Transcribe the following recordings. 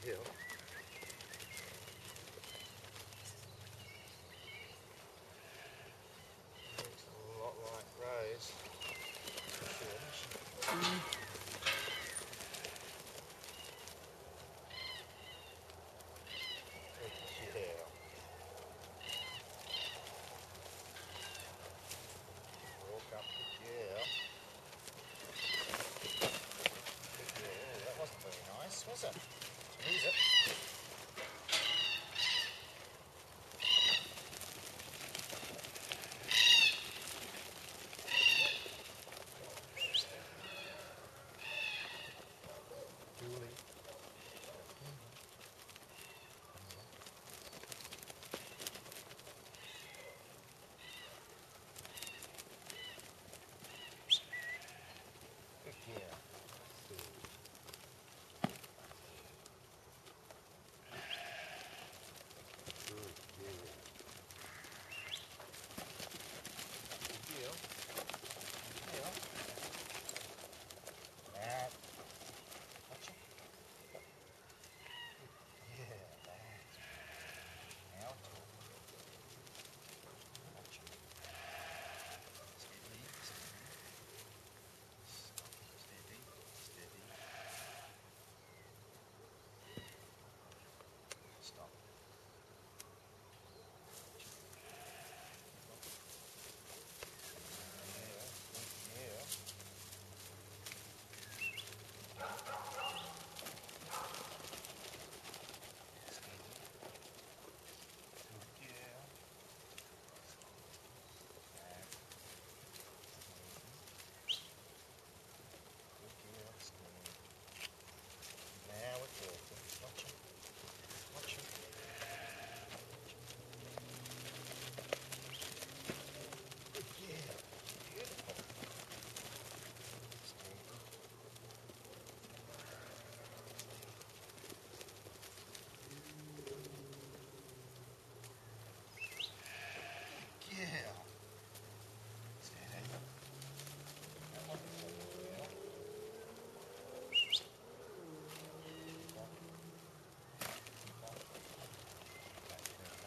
girl. Looks a lot like Rose. Good girl. Walk up, good girl. Good girl. Oh, that wasn't very nice, was it? Use it. Julie. Good girl. Good girl. Good girl. Good girl. That. Watch it. Yeah, that. Now talk. Watch it. Steady, steady. Stop. Steady, steady. Stop. Now we're talking. Watch it. Watch it. Good girl. Beautiful. Steady. Good girl. Steady. That one before the girl. Keep on. Keep on. Back further.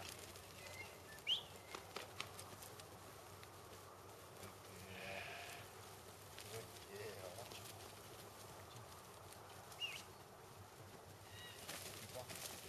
Good girl. Good girl. Watch it. Keep on.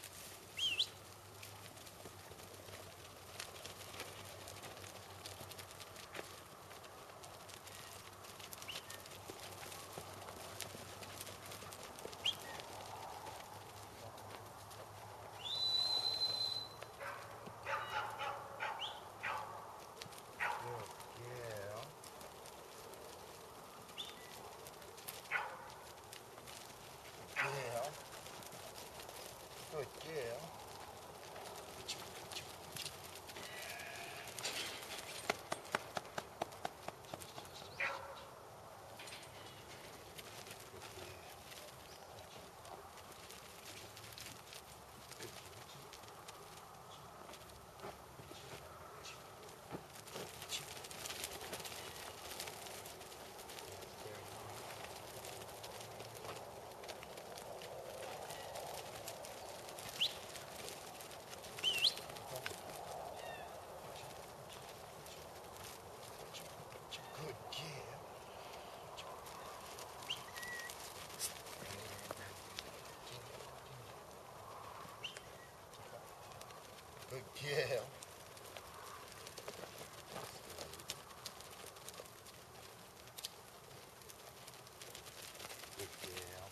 Good girl. Good girl. Good girl.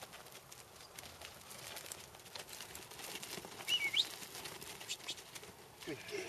Good girl.